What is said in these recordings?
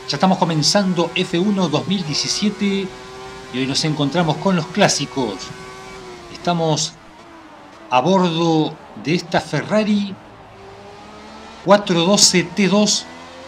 Ya estamos comenzando F1 2017 y hoy nos encontramos con los clásicos. Estamos a bordo de esta Ferrari 412 T2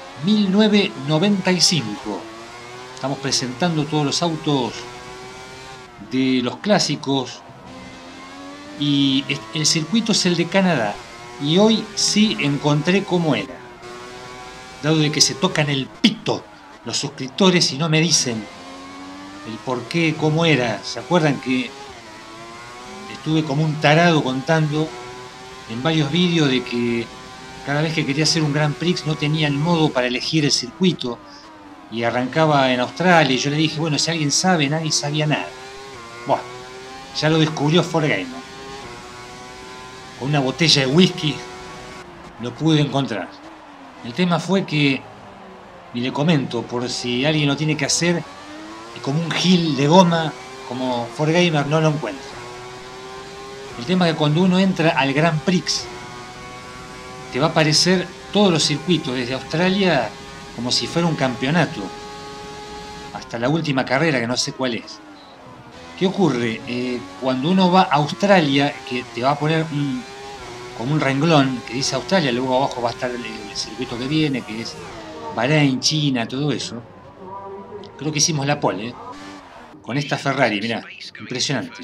1995. Estamos presentando todos los autos de los clásicos y el circuito es el de Canadá. Y hoy sí encontré cómo era. Dado de que se tocan el pito los suscriptores y no me dicen el por qué, cómo era. ¿Se acuerdan que estuve como un tarado contando en varios vídeos de que cada vez que quería hacer un Grand Prix no tenía el modo para elegir el circuito y arrancaba en Australia? Y yo le dije, bueno, si alguien sabe, nadie sabía nada. Bueno, ya lo descubrió 4Gamer. Con una botella de whisky lo pude encontrar. El tema fue que, y le comento por si alguien lo tiene que hacer, y como un gil de goma como 4Gamer no lo encuentra. El tema es que cuando uno entra al Grand Prix te va a aparecer todos los circuitos desde Australia como si fuera un campeonato hasta la última carrera que no sé cuál es. ¿Qué ocurre? Cuando uno va a Australia, que te va a poner como un renglón que dice Australia, luego abajo va a estar el circuito que viene, que es Bahrein, China, todo eso. Creo que hicimos la pole, con esta Ferrari, mirá, impresionante.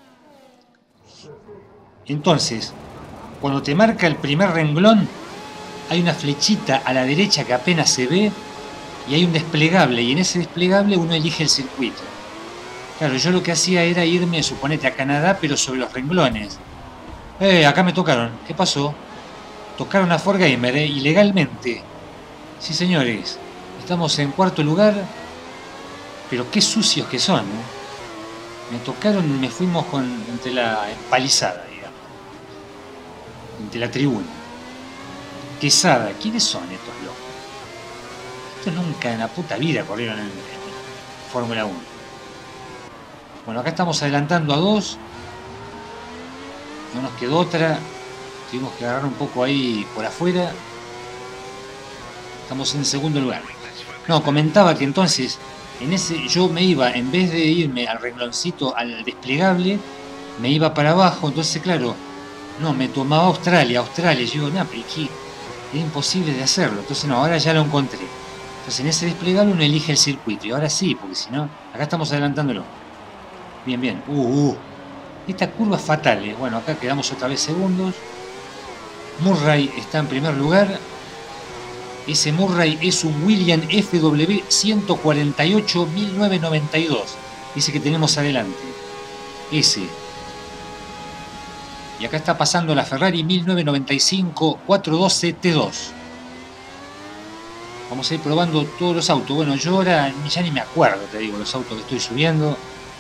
Entonces, cuando te marca el primer renglón, hay una flechita a la derecha que apenas se ve y hay un desplegable, y en ese desplegable uno elige el circuito. Claro, yo lo que hacía era irme, suponete, a Canadá, pero sobre los renglones. Acá me tocaron. ¿Qué pasó? Tocaron a 4Gamer, ilegalmente. Sí, señores. Estamos en cuarto lugar. Pero qué sucios que son, ¿eh? Me tocaron y me fuimos entre la empalizada, digamos. Entre la tribuna. Quesada. ¿Quiénes son estos locos? Estos nunca en la puta vida corrieron en Fórmula 1. Bueno, acá estamos adelantando a 2. No nos quedó otra. Tuvimos que agarrar un poco ahí por afuera. Estamos en segundo lugar. No, comentaba que entonces yo me iba, en vez de irme al rengloncito, al desplegable, me iba para abajo. Entonces, claro, no, me tomaba Australia. Yo digo, no, pero aquí es imposible de hacerlo. Entonces, no, ahora ya lo encontré. Entonces, en ese desplegable uno elige el circuito. Y ahora sí, porque si no, acá estamos adelantándolo. Bien, bien. Esta curva es fatal, Bueno, acá quedamos otra vez segundos. Murray está en primer lugar. Ese Murray es un Williams FW 148 1992. Dice que tenemos adelante. Ese. Y acá está pasando la Ferrari 1995 412 T2. Vamos a ir probando todos los autos. Bueno, yo ahora ya ni me acuerdo, te digo, los autos que estoy subiendo.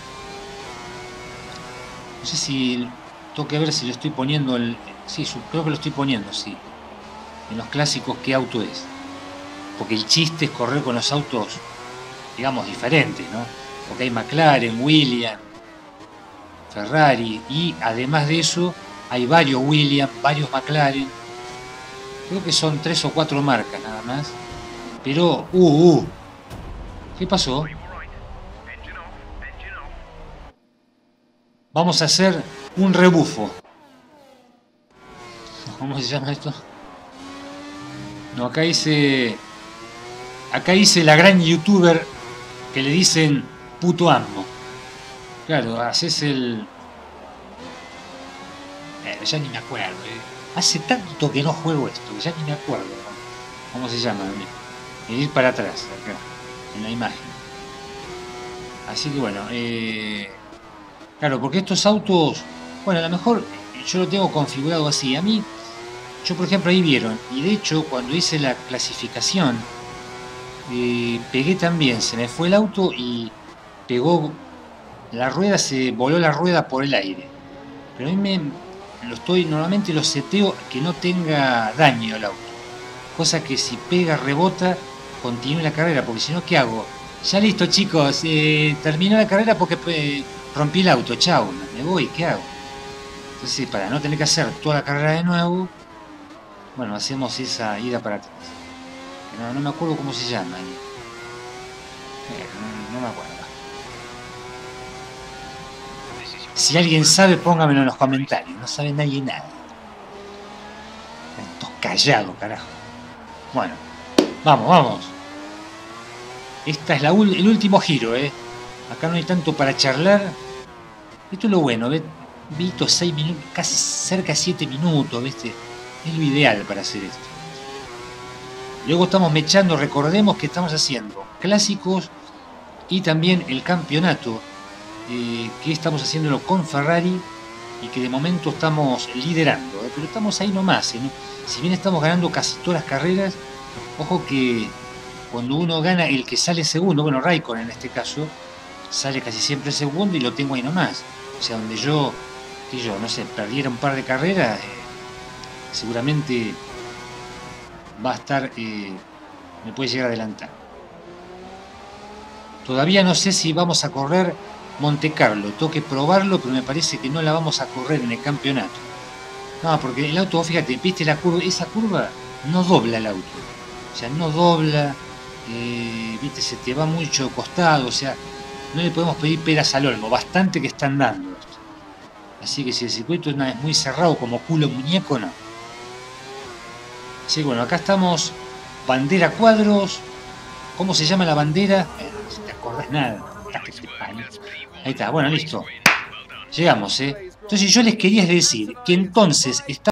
No sé si tengo que ver si lo estoy poniendo sí, creo que lo estoy poniendo, sí. En los clásicos, ¿qué auto es? Porque el chiste es correr con los autos, digamos, diferentes, ¿no? Porque hay McLaren, Williams, Ferrari, y además de eso hay varios Williams, varios McLaren. Creo que son 3 o 4 marcas nada más. Pero, ¿qué pasó? Vamos a hacer un rebufo. ¿Cómo se llama esto? No, acá dice la gran youtuber que le dicen puto amo. Claro, haces el... ya ni me acuerdo. Hace tanto que no juego esto, que ya ni me acuerdo, ¿no? ¿Cómo se llama? El ir para atrás, acá, en la imagen. Así que bueno, claro, porque estos autos, bueno, a lo mejor yo lo tengo configurado así. A mí, yo por ejemplo ahí vieron, y de hecho cuando hice la clasificación, pegué también, se me fue el auto y pegó la rueda, se voló la rueda por el aire. Pero a mí normalmente lo seteo que no tenga daño el auto. Cosa que si pega, rebota, continúe la carrera, porque si no, ¿qué hago? Ya listo, chicos, terminó la carrera porque rompí el auto, chao, me voy, ¿qué hago? Entonces, para no tener que hacer toda la carrera de nuevo, bueno, hacemos esa ida para atrás. No me acuerdo cómo se llama. No me acuerdo. Si alguien sabe, póngamelo en los comentarios. No sabe nadie nada. Estos callados, carajo. Bueno, vamos. Esta es el último giro, Acá no hay tanto para charlar. Esto es lo bueno, ¿ves? Vito 6 minutos, casi cerca de 7 minutos, ¿viste? Es lo ideal para hacer esto. Luego estamos mechando, recordemos que estamos haciendo clásicos y también el campeonato, que estamos haciéndolo con Ferrari y que de momento estamos liderando, pero estamos ahí nomás, ¿no? Si bien estamos ganando casi todas las carreras, ojo que cuando uno gana, el que sale segundo, bueno, Raikkonen en este caso, sale casi siempre segundo y lo tengo ahí nomás. O sea, donde yo no sé, perdiera un par de carreras, seguramente va a estar, me puede llegar a adelantar. Todavía no sé si vamos a correr Monte Carlo, tengo que probarlo, pero me parece que no la vamos a correr en el campeonato. No, porque el auto, fíjate, viste la curva, esa curva no dobla el auto. O sea, no dobla, viste, se te va mucho costado, o sea, no le podemos pedir peras al olmo, bastante que están dando esto. Así que si el circuito es muy cerrado como culo muñeco, no. Así que bueno, acá estamos, bandera cuadros. ¿Cómo se llama la bandera? No te acordás nada. Ahí está, bueno, listo. Llegamos, Entonces yo les quería decir que entonces está